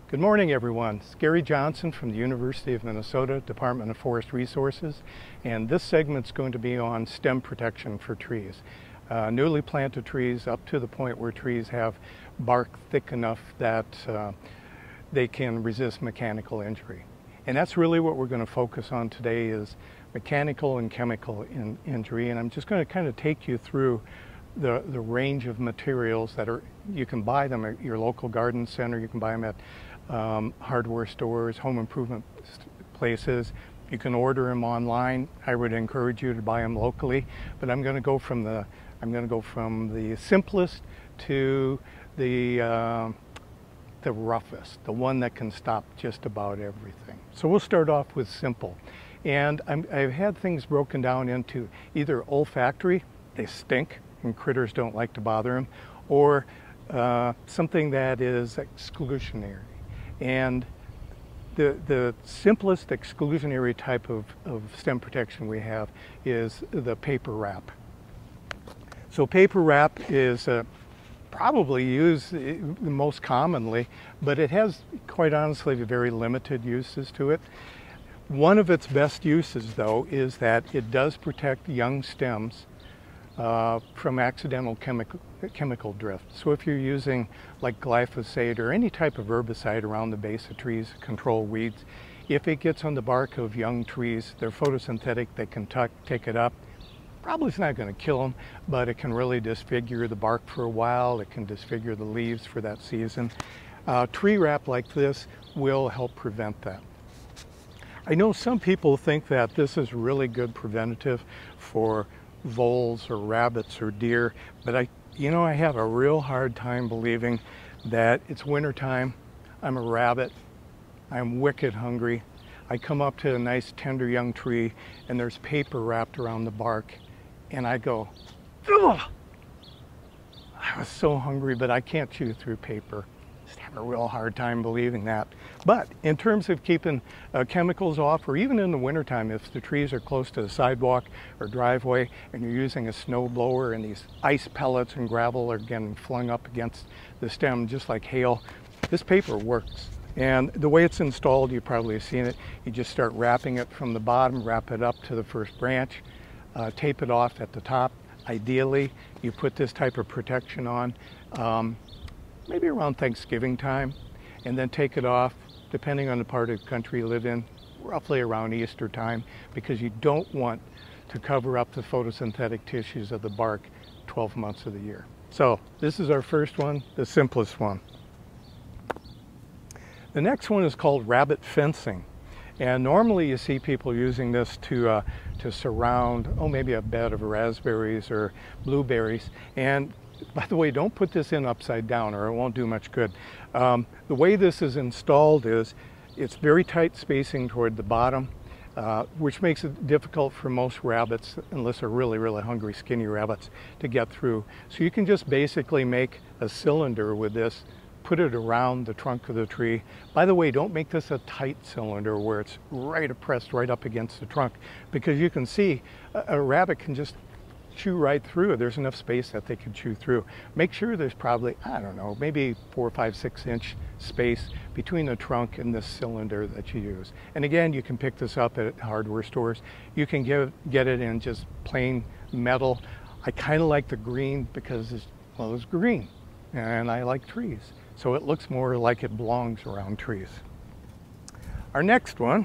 Good morning, everyone. It's Gary Johnson from the University of Minnesota, Department of Forest Resources, and this segment's going to be on stem protection for trees. Newly planted trees up to the point where trees have bark thick enough that they can resist mechanical injury. And that's really what we're going to focus on today, is mechanical and chemical injury. And I'm just going to kind of take you through the range of materials that you can buy them at your local garden center, you can buy them at hardware stores, home improvement places. You can order them online. I would encourage you to buy them locally, but I'm going to go from the simplest to the roughest, the one that can stop just about everything. So we'll start off with simple. And I've had things broken down into either olfactory, they stink and critters don't like to bother them, or something that is exclusionary. And the simplest exclusionary type of stem protection we have is the paper wrap. So paper wrap is probably used most commonly, but it has, quite honestly, very limited uses to it. One of its best uses, though, is that it does protect young stems from accidental chemical drift. So if you're using like glyphosate or any type of herbicide around the base of trees to control weeds, if it gets on the bark of young trees, they're photosynthetic, they can take it up. Probably it's not going to kill them, but it can really disfigure the bark for a while. It can disfigure the leaves for that season. Tree wrap like this will help prevent that. I know some people think that this is really good preventative for voles or rabbits or deer, but I have a real hard time believing that it's winter time. I'm a rabbit. I'm wicked hungry. I come up to a nice tender young tree and there's paper wrapped around the bark, and I go, ugh! I was so hungry, but I can't chew through paper. Just have a real hard time believing that. But in terms of keeping chemicals off, or even in the wintertime, if the trees are close to the sidewalk or driveway and you're using a snow blower and these ice pellets and gravel are getting flung up against the stem just like hail, this paper works. And the way it's installed, you've probably seen it, you just start wrapping it from the bottom, wrap it up to the first branch, tape it off at the top. Ideally, you put this type of protection on maybe around Thanksgiving time, and then take it off, depending on the part of the country you live in, roughly around Easter time, because you don't want to cover up the photosynthetic tissues of the bark 12 months of the year. So this is our first one, the simplest one. The next one is called rabbit fencing. And normally you see people using this to surround, maybe a bed of raspberries or blueberries. And by the way, don't put this in upside down or it won't do much good. The way this is installed is it's very tight spacing toward the bottom, which makes it difficult for most rabbits, unless they're really, really hungry, skinny rabbits, to get through. So you can just basically make a cylinder with this, put it around the trunk of the tree. By the way, don't make this a tight cylinder where it's pressed right up against the trunk, because you can see a rabbit can just chew right through. There's enough space that they can chew through. Make sure there's probably, I don't know, maybe 4, 5, 6 inch space between the trunk and the cylinder that you use. And again, you can pick this up at hardware stores. You can get it in just plain metal. I kind of like the green because it's green and I like trees. So it looks more like it belongs around trees. Our next one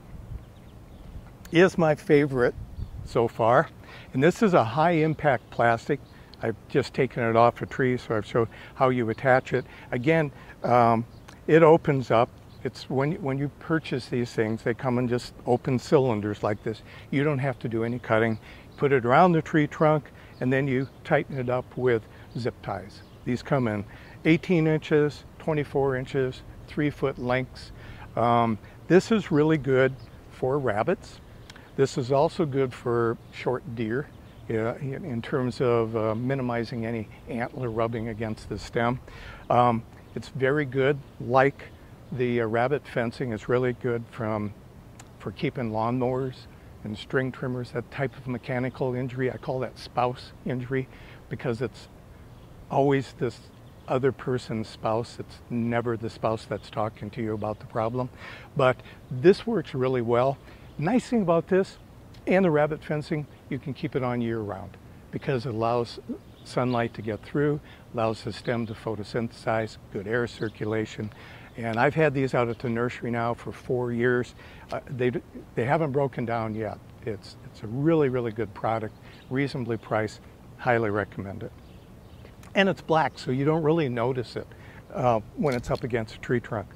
is my favorite so far. And this is a high impact plastic. I've just taken it off a tree, so I've showed how you attach it. Again, it opens up. It's when you purchase these things, they come in just open cylinders like this. You don't have to do any cutting. Put it around the tree trunk, and then you tighten it up with zip ties. These come in 18 inches, 24 inches, 3-foot lengths. This is really good for rabbits. This is also good for short deer in terms of minimizing any antler rubbing against the stem. It's very good, like the rabbit fencing. It's really good for keeping lawnmowers and string trimmers, that type of mechanical injury. I call that spouse injury because it's always this other person's spouse. It's never the spouse that's talking to you about the problem. But this works really well. Nice thing about this and the rabbit fencing, you can keep it on year round because it allows sunlight to get through, allows the stem to photosynthesize, good air circulation. And I've had these out at the nursery now for 4 years. They haven't broken down yet. It's a really, really good product, reasonably priced, highly recommend it. And it's black, so you don't really notice it when it's up against a tree trunk.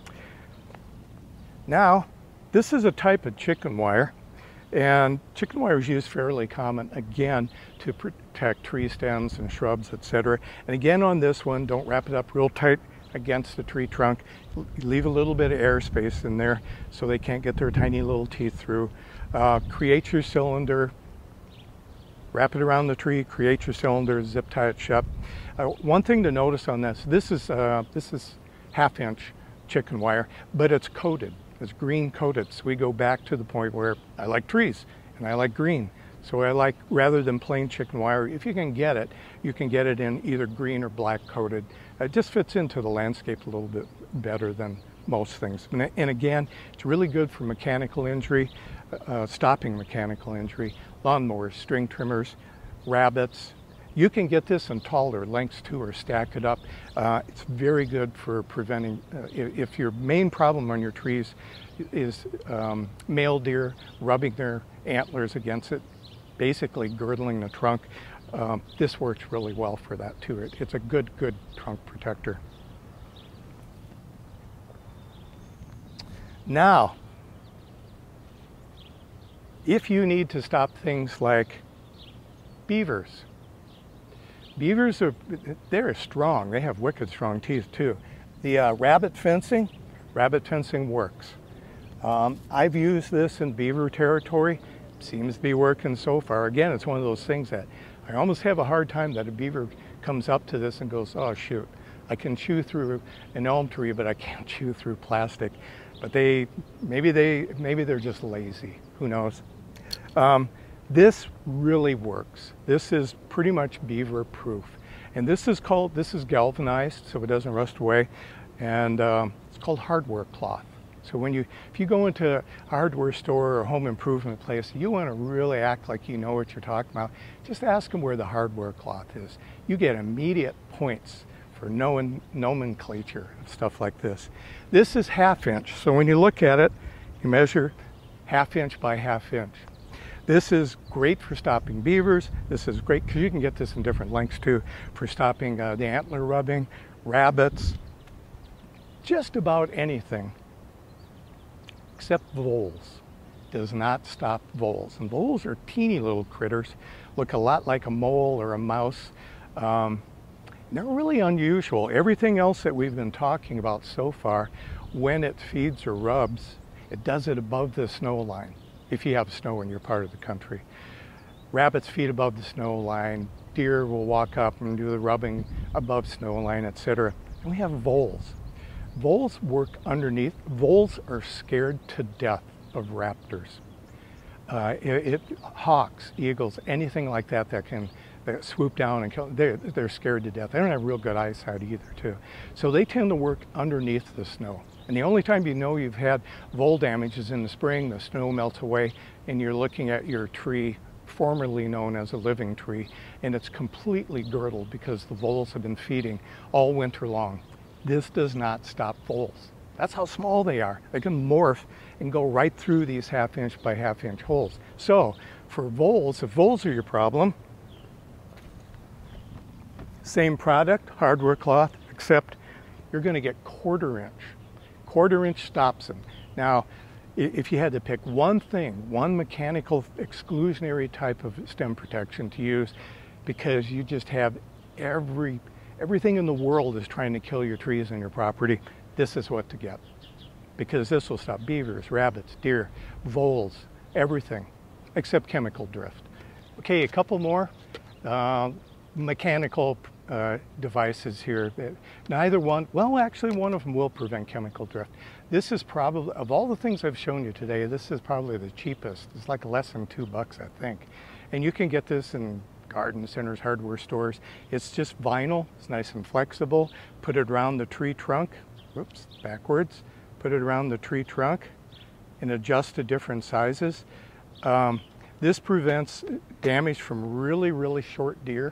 Now, this is a type of chicken wire, and chicken wire is used fairly common, again, to protect tree stems and shrubs, etc. And again on this one, don't wrap it up real tight against the tree trunk. Leave a little bit of airspace in there so they can't get their tiny little teeth through. Create your cylinder, wrap it around the tree, create your cylinder, zip tie it shut. One thing to notice on this is 1/2 inch chicken wire, but it's coated. It's green coated. So we go back to the point where I like trees and I like green. So I like, rather than plain chicken wire, if you can get it, you can get it in either green or black coated. It just fits into the landscape a little bit better than most things. And again, it's really good for mechanical injury, stopping mechanical injury, lawnmowers, string trimmers, rabbits. You can get this in taller lengths too, or stack it up. It's very good for preventing, if your main problem on your trees is male deer rubbing their antlers against it, basically girdling the trunk, this works really well for that too. It's a good trunk protector. Now, if you need to stop things like beavers, they're strong. They have wicked strong teeth too. The rabbit fencing works. I've used this in beaver territory. Seems to be working so far. Again, it's one of those things that I almost have a hard time that a beaver comes up to this and goes, oh shoot, I can chew through an elm tree, but I can't chew through plastic. But maybe they're just lazy. Who knows? This really works. This is pretty much beaver proof. And this is galvanized so it doesn't rust away. And it's called hardware cloth. So if you go into a hardware store or a home improvement place, you want to really act like you know what you're talking about, just ask them where the hardware cloth is. You get immediate points for knowing nomenclature and stuff like this. This is 1/2 inch. So when you look at it, you measure 1/2 inch by 1/2 inch. This is great for stopping beavers. This is great because you can get this in different lengths too, for stopping the antler rubbing, rabbits, just about anything except voles. Does not stop voles. And voles are teeny little critters, look a lot like a mole or a mouse. They're really unusual. Everything else that we've been talking about so far, when it feeds or rubs, it does it above the snow line, if you have snow in your part of the country. Rabbits feed above the snow line, deer will walk up and do the rubbing above snow line, etc. And we have voles. Voles work underneath. Voles are scared to death of raptors. Hawks, eagles, anything like that that can swoop down and kill, they're scared to death. They don't have real good eyesight either too. So they tend to work underneath the snow. And the only time you know you've had vole damage is in the spring, the snow melts away and you're looking at your tree, formerly known as a living tree, and it's completely girdled because the voles have been feeding all winter long. This does not stop voles. That's how small they are. They can morph and go right through these 1/2 inch by 1/2 inch holes. So for voles, if voles are your problem, same product, hardware cloth, except you're going to get 1/4 inch. 1/4 inch stops them. Now, if you had to pick one thing, one mechanical exclusionary type of stem protection to use, because you just have everything in the world is trying to kill your trees and your property, this is what to get. Because this will stop beavers, rabbits, deer, voles, everything, except chemical drift. Okay, a couple more mechanical devices here. Neither one, well actually one of them will prevent chemical drift. This is probably, of all the things I've shown you today, this is probably the cheapest. It's like less than $2, I think. And you can get this in garden centers, hardware stores. It's just vinyl. It's nice and flexible. Put it around the tree trunk. Whoops, backwards. Put it around the tree trunk and adjust to different sizes. This prevents damage from really, really short deer,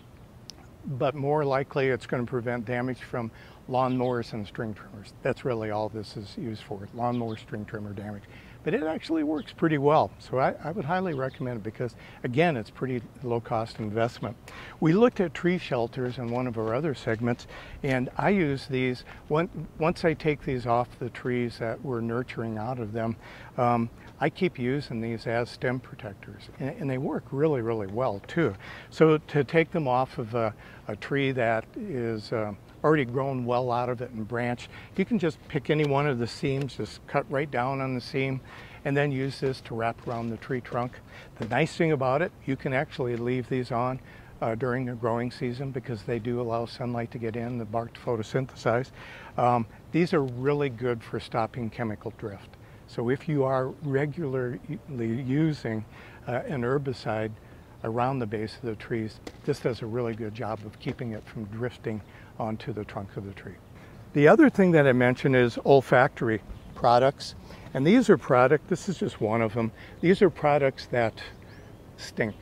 but more likely it's going to prevent damage from lawnmowers and string trimmers. That's really all this is used for, lawnmower, string trimmer damage. But it actually works pretty well, so I would highly recommend it because, again, it's pretty low-cost investment. We looked at tree shelters in one of our other segments, and I use these, once I take these off the trees that we're nurturing out of them, I keep using these as stem protectors, and they work really, really well, too. So to take them off of a tree that is already grown well out of it and branched, you can just pick any one of the seams, just cut right down on the seam, and then use this to wrap around the tree trunk. The nice thing about it, you can actually leave these on during the growing season because they do allow sunlight to get in, the bark to photosynthesize. These are really good for stopping chemical drift. So if you are regularly using an herbicide around the base of the trees, this does a really good job of keeping it from drifting onto the trunk of the tree. The other thing that I mentioned is olfactory products. And these are products, this is just one of them, these are products that stink.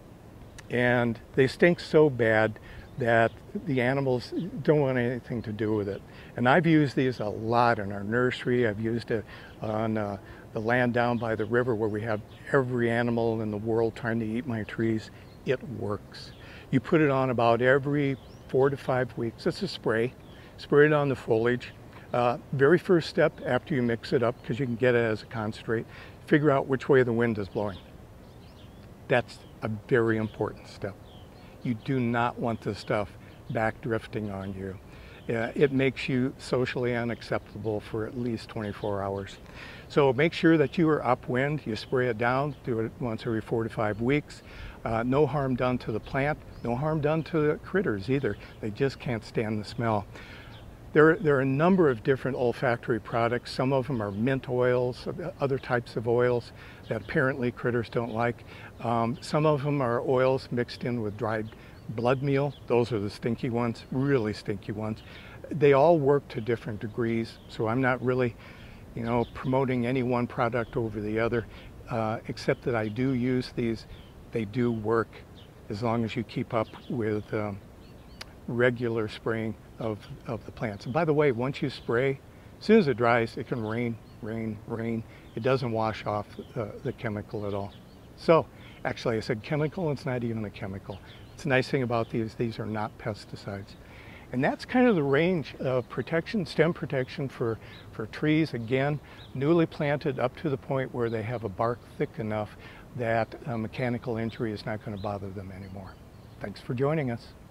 And they stink so bad that the animals don't want anything to do with it. And I've used these a lot in our nursery. I've used it on the land down by the river where we have every animal in the world trying to eat my trees. It works. You put it on about every 4 to 5 weeks. It's a spray. Spray it on the foliage. Very first step after you mix it up, because you can get it as a concentrate, figure out which way the wind is blowing. That's a very important step. You do not want this stuff back drifting on you. It makes you socially unacceptable for at least 24 hours. So make sure that you are upwind, you spray it down, do it once every 4 to 5 weeks. No harm done to the plant, no harm done to the critters either. They just can't stand the smell. There are a number of different olfactory products. Some of them are mint oils, other types of oils that apparently critters don't like. Some of them are oils mixed in with dried blood meal. Those are the stinky ones, really stinky ones. They all work to different degrees, so I'm not really, promoting any one product over the other, except that I do use these. They do work as long as you keep up with regular spraying of the plants. And by the way, once you spray, as soon as it dries, it can rain. It doesn't wash off the chemical at all. So, actually I said chemical, it's not even a chemical. It's a nice thing about these are not pesticides. And that's kind of the range of protection, stem protection for trees, again, newly planted up to the point where they have a bark thick enough that mechanical injury is not going to bother them anymore. Thanks for joining us.